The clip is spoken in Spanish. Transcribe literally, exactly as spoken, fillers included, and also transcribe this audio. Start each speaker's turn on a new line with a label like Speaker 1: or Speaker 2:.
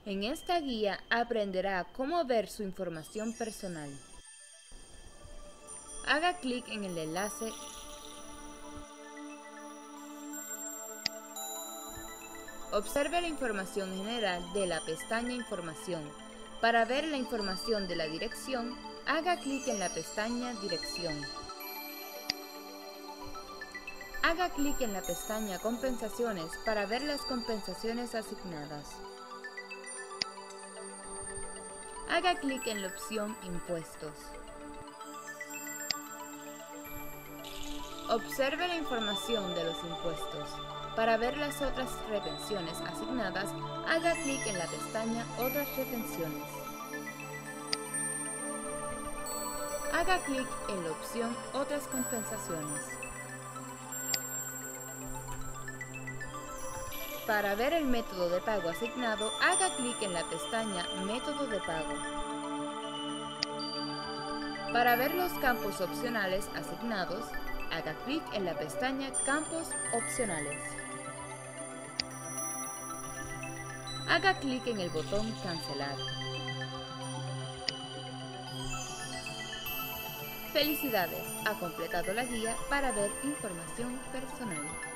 Speaker 1: En esta guía aprenderá cómo ver su información personal. Haga clic en el enlace Observe la información general de la pestaña Información. Para ver la información de la dirección, haga clic en la pestaña Dirección. Haga clic en la pestaña Compensaciones para ver las compensaciones asignadas. Haga clic en la opción Impuestos. Observe la información de los impuestos. Para ver las otras retenciones asignadas, haga clic en la pestaña Otras retenciones. Haga clic en la opción Otras compensaciones. Para ver el método de pago asignado, haga clic en la pestaña Método de pago. Para ver los campos opcionales asignados, haga clic en la pestaña Campos opcionales. Haga clic en el botón Cancelar. Felicidades, ha completado la guía para ver información personal.